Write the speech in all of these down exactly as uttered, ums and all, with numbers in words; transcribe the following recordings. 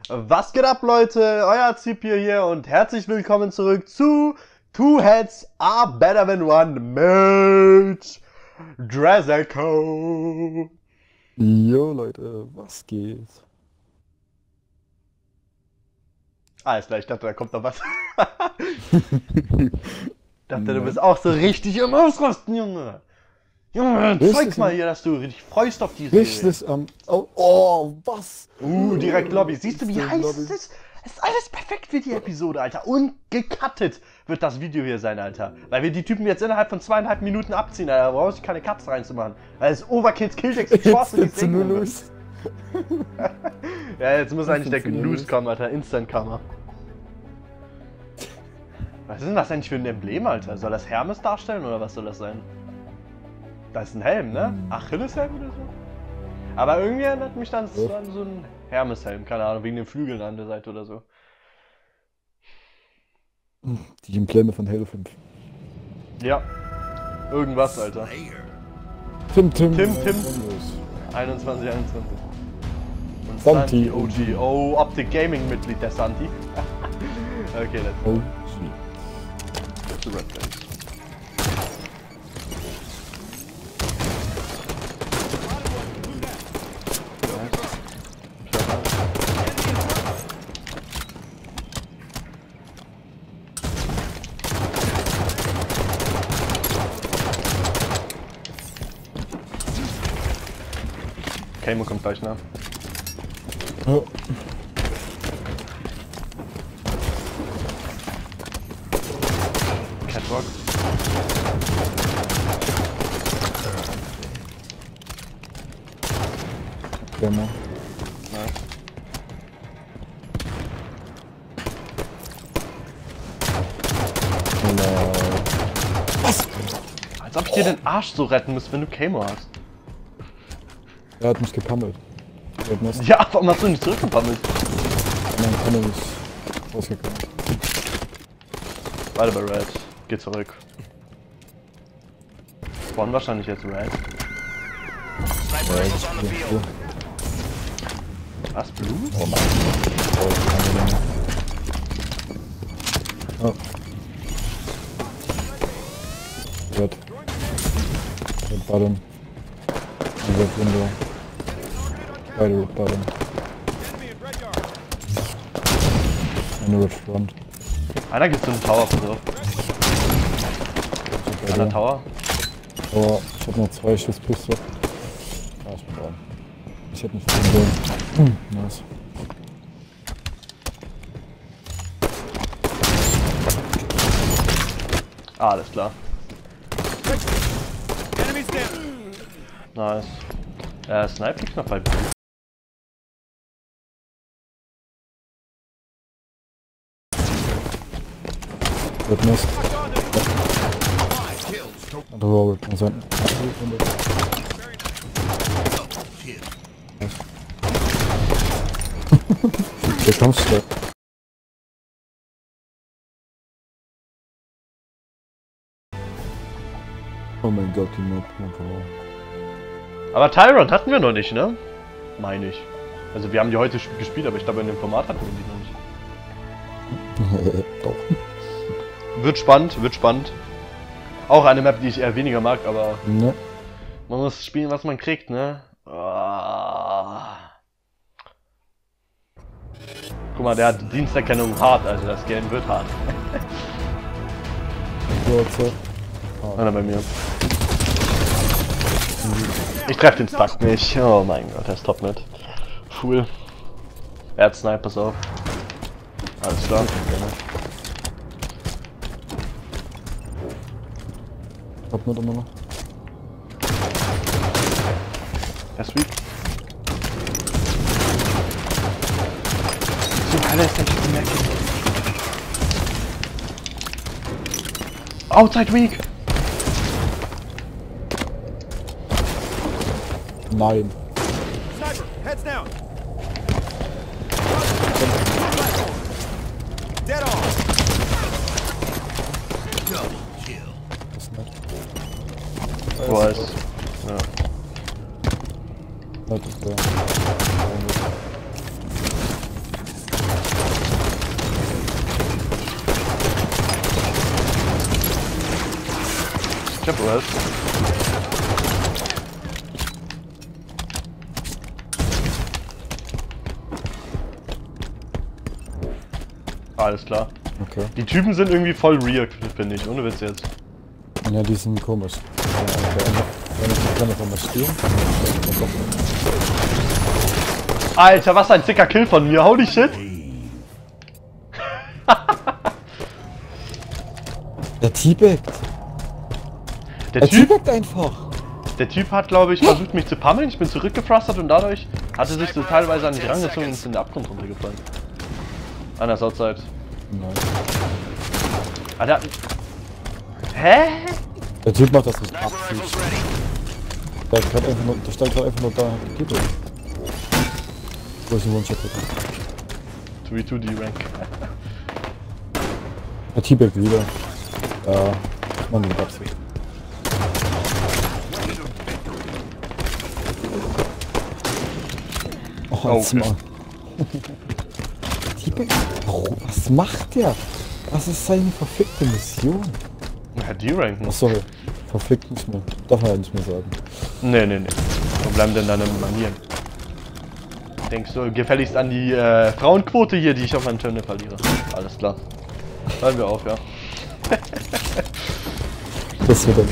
Was geht ab, Leute? Euer Zipir hier und herzlich willkommen zurück zu Two Heads Are Better Than One mit Drazako. Jo Leute, was geht? Alles klar, ich dachte, da kommt noch was. Ich dachte, du bist auch so richtig im Ausrasten, Junge. Junge, Richtig zeig mal im- hier, dass du dich freust auf die Serie. Richtig am... Oh, oh, was? Uh, direkt Lobby. Siehst du, wie Direkt heiß Lobby. es ist? Es ist alles perfekt für die Episode, Alter. Und gecuttet wird das Video hier sein, Alter. Weil wir die Typen jetzt innerhalb von zweieinhalb Minuten abziehen, Alter. Da brauchst du keine Cuts reinzumachen. Weil es Overkills, Killdex, Jetzt Chance und die geht's nur Segment. los. Ja, jetzt muss eigentlich der geht's nur News los. kommen, Alter. Instant-Kammer. Was ist denn das eigentlich für ein Emblem, Alter? Soll das Hermes darstellen oder was soll das sein? Das ist ein Helm, ne? Hm. Achilleshelm oder so? Aber irgendwie erinnert mich dann Ja. an so einen Hermeshelm, keine Ahnung, wegen den Flügeln an der Seite oder so. Die Embleme von Halo fünf. Ja. Irgendwas, Alter. Tim, Tim. Tim, Tim. Los. einundzwanzig, einundzwanzig. Und Santi, Santi O G. Oh, Optic Gaming Mitglied, der Santi. Okay, let's go. Oh, Zu Red Face. Camo kommt gleich nach. oh. Catwalk. Demo. Nice. Hello. Als ob ich dir den Arsch so retten muss, wenn du Camo hast. Er hat mich gepammelt. Er hat Mist. Ja, warum hast du nicht zurückgepammelt? Mein Pammel ist rausgekommen. Warte bei Red. Geh zurück. Spawn wahrscheinlich jetzt Red. Ja, ich bin hier. Was? Blue? Oh Mann. Oh, keine Dinge. Oh. Red. Red Bottom. Und Red Window. Beide Red Bottom. Eine Red Front. Einer geht zu einem Tower, pass auf. Beide. Einer Tower. Oh, ich hab noch zwei Schuss Pistole. Ah, ich bin down. Ich hätte nicht viel sollen. Hm, nice. Ah, alles klar. Nice. Äh, Snipe liegt noch bei Blue. Red Mist. Und Roll kann sein. Hier kommst du. Oh mein Gott, die Map. Aber Tyrant hatten wir noch nicht, ne? Meine ich. Also wir haben die heute sp- gespielt, aber ich glaube in dem Format hatten wir die noch nicht. Doch. Wird spannend, wird spannend. Auch eine Map, die ich eher weniger mag, aber Ne? man muss spielen, was man kriegt, ne? Ah. Guck mal, der hat Diensterkennung hart, also das Game wird hart. Kurze. Einer bei mir. Ich treffe den Stuck nicht. Oh mein Gott, er ist top mit. Cool. Er hat Sniper, pass auf. Alles klar. Hab nicht immer noch. Er ist weak. So Alter, ist der schon merken. Outside weak! Nein. Sniper, heads down. Dead on. Das ist nett. Wo er ist. Ja. Das ist der. Ich hab was. Alles klar. Okay. Die Typen sind irgendwie voll real, finde ich, ohne Witz jetzt. Ja, die sind komisch. Der kann einfach mal stehen. Alter, was ein sicker Kill von mir, holy shit! Der T-Backt. Der Der Typ, T-Backt einfach. der Typ hat, glaube ich, versucht mich zu pummeln, ich bin zurückgefrustert und dadurch hat er sich so teilweise an mich rangezogen und ist in den Abgrund runtergefallen. An der Southside. Nein. Alter. Hä? Der Typ macht das nicht absichtlich. Der, hat grad einfach nur, der stand gerade einfach nur da und geht durch. Wo ich den One-Shot hatte. zwei zwei D-Rank. Der T-Backt wieder. Ja, man mit Absicht. Oh, Oh, jetzt okay. mal. T-Backt? Warum? Was macht der? Was ist seine verfickte Mission? Ja, D-Rank. Ach sorry, verfickt nicht mehr. Darf man ja nicht mehr sagen. Nee, nee, nee. Wo bleiben denn deine Manieren? Denkst du gefälligst an die äh, Frauenquote hier, die ich auf meinem Channel verliere? Alles klar. Hören wir auf, ja. Das wird dann.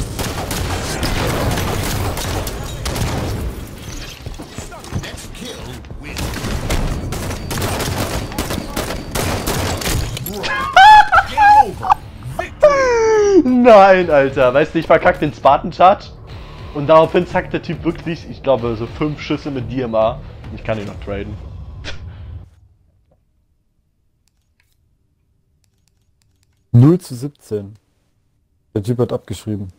Nein, Alter. Weißt du, ich verkack den Spartan-Charge. Und daraufhin zackt der Typ wirklich, ich glaube, so fünf Schüsse mit D M A. Ich kann ihn noch traden. null zu siebzehn. Der Typ hat abgeschrieben.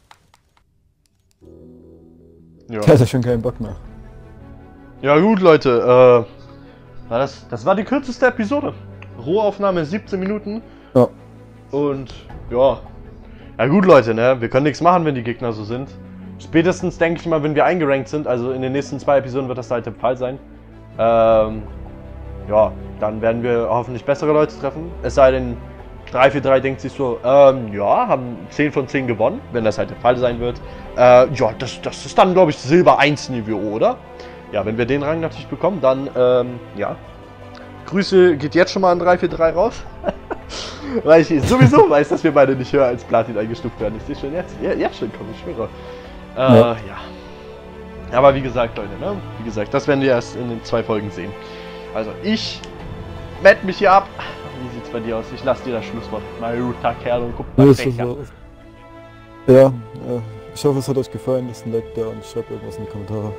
Ja. Der hat ja schon keinen Bock mehr. Ja gut, Leute, äh, war das, das war die kürzeste Episode. Rohaufnahme siebzehn Minuten. Ja. Und ja. Ja gut, Leute, ne? Wir können nichts machen, wenn die Gegner so sind. Spätestens denke ich mal, wenn wir eingerankt sind, also in den nächsten zwei Episoden wird das halt der Fall sein. Ähm, ja, dann werden wir hoffentlich bessere Leute treffen. Es sei denn, drei vier drei denkt sich so, ähm, ja, haben zehn von zehn gewonnen, wenn das halt der Fall sein wird. Äh, ja, das, das ist dann, glaube ich, Silber eins Niveau, oder? Ja, wenn wir den Rang natürlich bekommen, dann, ähm, ja. Grüße geht jetzt schon mal an drei vier drei raus. Weil ich sowieso weiß, dass wir beide nicht höher als Platin eingestuft werden. Ich sehe schon jetzt, ja, jetzt schon kommen, ich schwöre. Äh, ja. ja. Aber wie gesagt, Leute, ne? Wie gesagt, das werden wir erst in den zwei Folgen sehen. Also, ich meld mich hier ab. Wie sieht's bei dir aus? Ich lasse dir das Schlusswort. Mein guter Kerl und guck Ja, mal, ist das so. Ja, äh, ich hoffe, es hat euch gefallen. Lasst ein Like da und schreibt irgendwas in die Kommentare.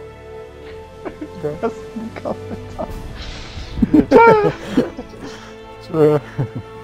Was? Die Kommentare. Tschö.